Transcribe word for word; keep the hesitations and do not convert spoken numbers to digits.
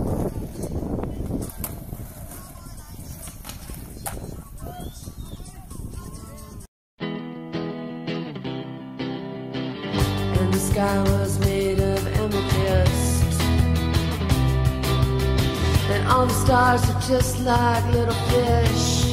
And the sky was made of amethyst, and all the stars are just like little fish.